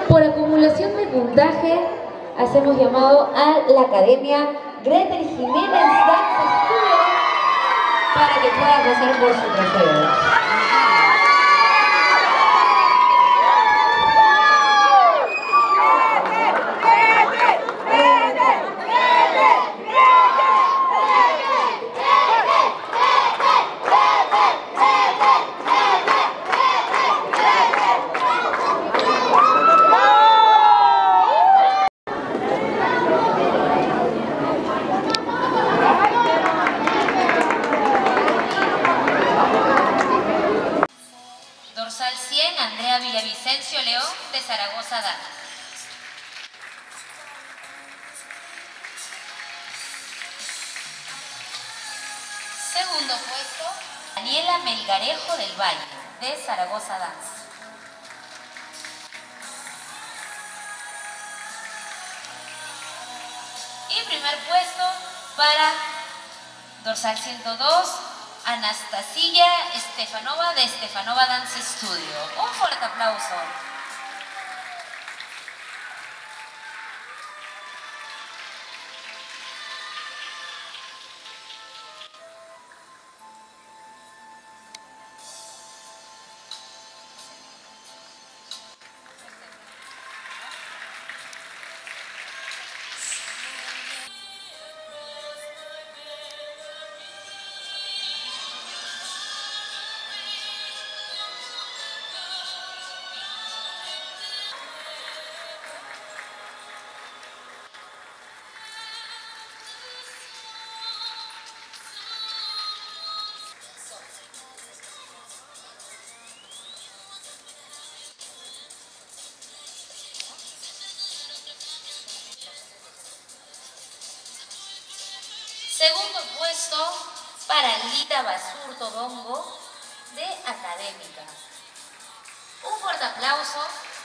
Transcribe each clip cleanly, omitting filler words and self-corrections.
Por acumulación de puntaje, hacemos llamado a la Academia Gretel Jiménez Dance Studio para que pueda pasar por su trofeo. Dorsal 100, Andrea Villavicencio León, de Zaragoza Dance. Segundo puesto, Daniela Melgarejo del Valle, de Zaragoza Dance. Y primer puesto para Dorsal 102, Anastasia Stefanova de Stefanova Dance Studio. Un fuerte aplauso. Segundo puesto para Lita Basurto Dongo de Académica. Un fuerte aplauso.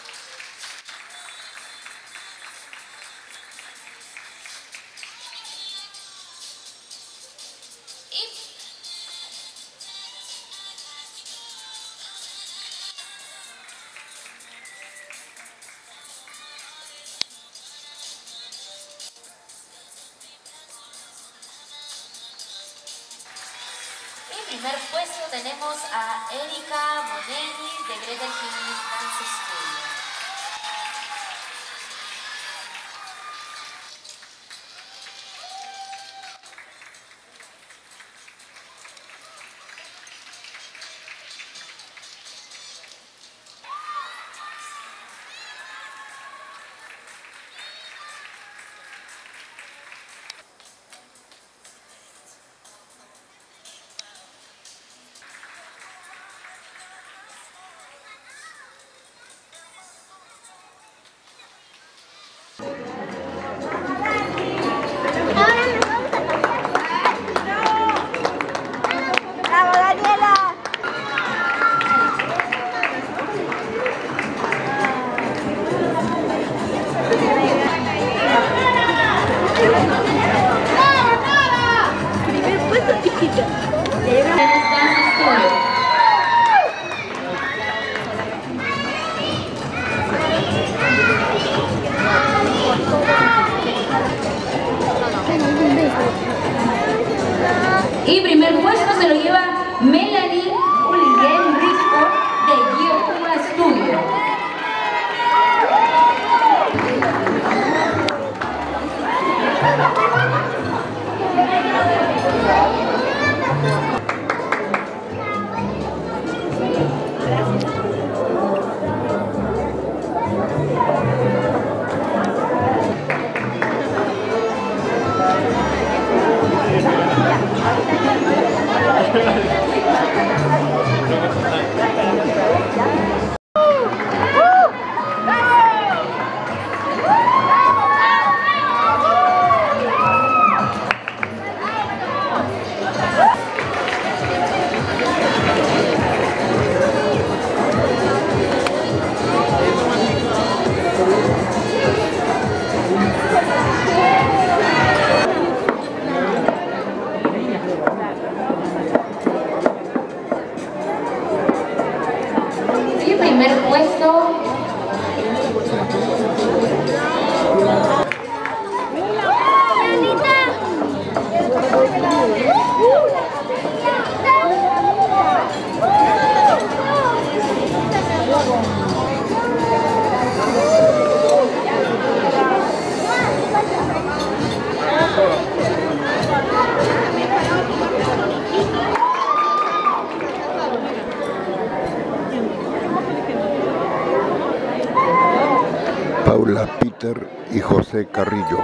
Primer puesto tenemos a Erika Bonelli de Gretel Jiménez Dance Studio. Paula Peter y José Carrillo.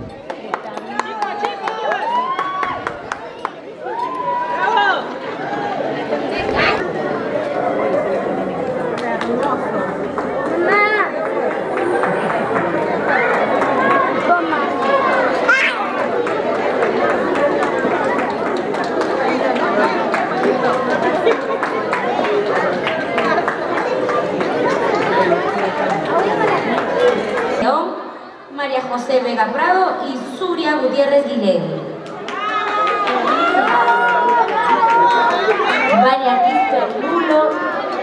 María José Vega Prado y Zuria Gutiérrez Guilén. María Cristo Lulo.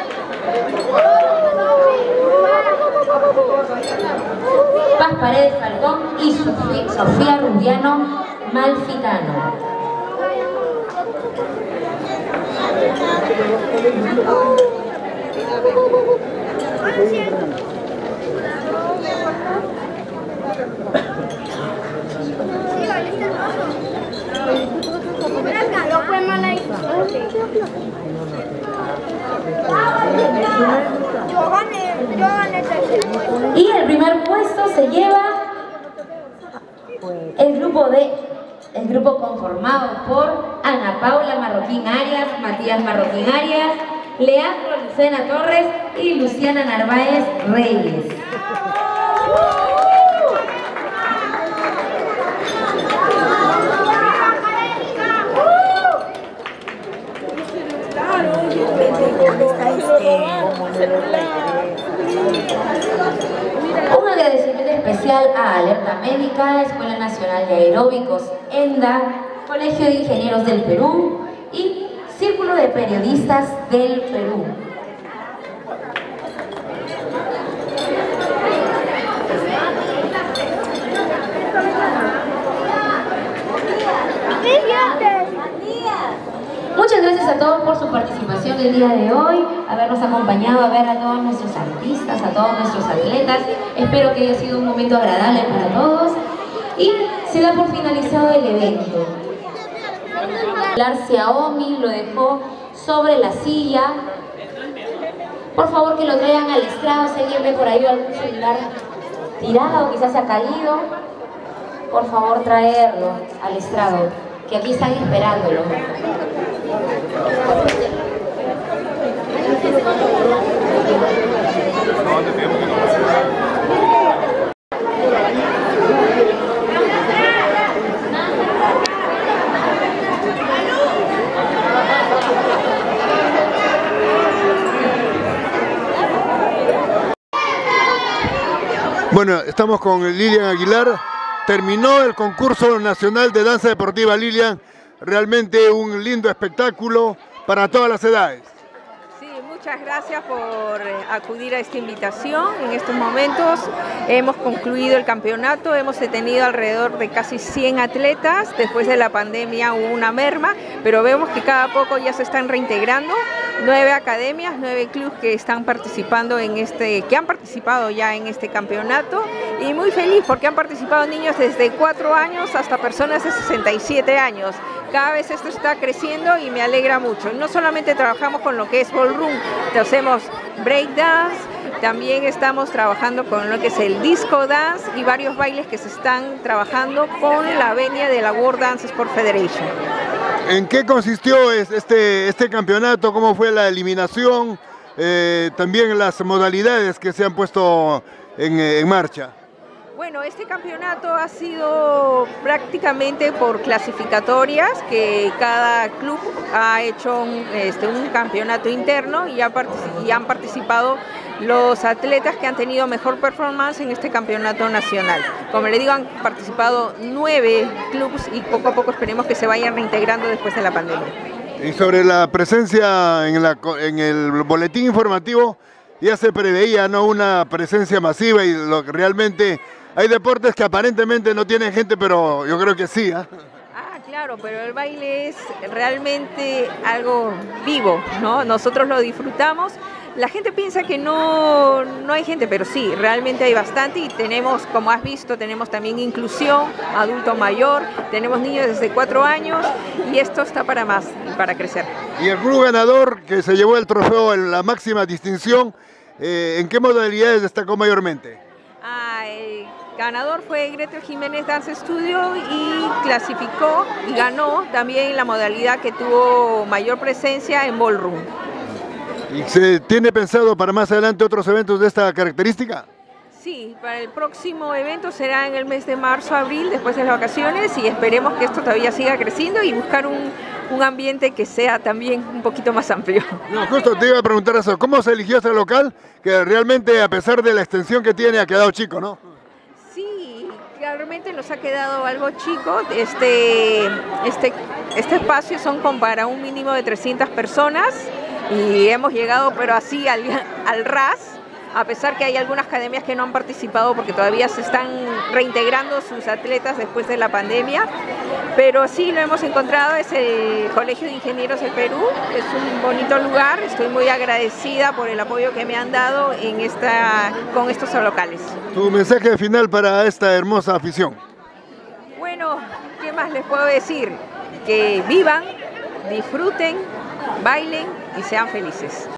Paz Paredes Falcón y Sofía Rubiano Malfitano. Y el primer puesto se lleva el grupo conformado por Ana Paula Marroquín Arias, Matías Marroquín Arias, Leandro Lucena Torres y Luciana Narváez Reyes. Un agradecimiento especial a Alerta Médica, Escuela Nacional de Aeróbicos, ENDA, Colegio de Ingenieros del Perú y Círculo de Periodistas del Perú. Muchas gracias a todos por su participación el día de hoy, habernos acompañado, a ver a todos nuestros artistas, a todos nuestros atletas. Espero que haya sido un momento agradable para todos y se da por finalizado el evento. El Xiaomi lo dejó sobre la silla. Por favor que lo traigan al estrado, si alguien ve por ahí algún celular tirado, quizás se ha caído. Por favor traerlo al estrado, que aquí están esperándolo. Bueno, estamos con Lilian Aguilar. Terminó el concurso nacional de danza deportiva, Lilian. Realmente un lindo espectáculo para todas las edades. Sí, muchas gracias por acudir a esta invitación. En estos momentos hemos concluido el campeonato, hemos tenido alrededor de casi 100 atletas. Después de la pandemia hubo una merma, pero vemos que cada poco ya se están reintegrando. 9 academias, 9 clubes que están participando que han participado ya en este campeonato, y muy feliz porque han participado niños desde 4 años hasta personas de 67 años. Cada vez esto está creciendo y me alegra mucho. Y no solamente trabajamos con lo que es ballroom, hacemos breakdance, también estamos trabajando con lo que es el disco dance y varios bailes que se están trabajando con la venia de la World Dance Sport Federation. ¿En qué consistió este campeonato? ¿Cómo fue la eliminación? También las modalidades que se han puesto en marcha. Bueno, este campeonato ha sido prácticamente por clasificatorias, que cada club ha hecho un campeonato interno y han participado los atletas que han tenido mejor performance en este campeonato nacional. Como le digo, han participado 9 clubes y poco a poco esperemos que se vayan reintegrando después de la pandemia. Y sobre la presencia en el boletín informativo, ya se preveía, ¿no?, una presencia masiva, y realmente hay deportes que aparentemente no tienen gente, pero yo creo que sí, ¿eh? Claro, pero el baile es realmente algo vivo, ¿no? Nosotros lo disfrutamos. La gente piensa que no hay gente, pero sí, realmente hay bastante, y tenemos, como has visto, tenemos también inclusión, adulto mayor, tenemos niños desde 4 años, y esto está para más, para crecer. Y el club ganador que se llevó el trofeo en la máxima distinción, ¿en qué modalidades destacó mayormente? El ganador fue Gretel Jiménez Dance Studio y clasificó y ganó también la modalidad que tuvo mayor presencia en Ballroom. ¿Y se tiene pensado para más adelante otros eventos de esta característica? Sí, para el próximo evento será en el mes de marzo, abril, después de las vacaciones, y esperemos que esto todavía siga creciendo y buscar un ambiente que sea también un poquito más amplio. No, justo te iba a preguntar eso, ¿cómo se eligió ese local? Que realmente, a pesar de la extensión que tiene, ha quedado chico, ¿no? Sí, realmente nos ha quedado algo chico. Este espacio son como para un mínimo de 300 personas y hemos llegado pero así al ras, a pesar que hay algunas academias que no han participado porque todavía se están reintegrando sus atletas después de la pandemia, pero sí lo hemos encontrado, es el Colegio de Ingenieros del Perú, es un bonito lugar, estoy muy agradecida por el apoyo que me han dado con estos locales. Tu mensaje final para esta hermosa afición. Bueno, ¿qué más les puedo decir? Que vivan, disfruten, bailen y sean felices.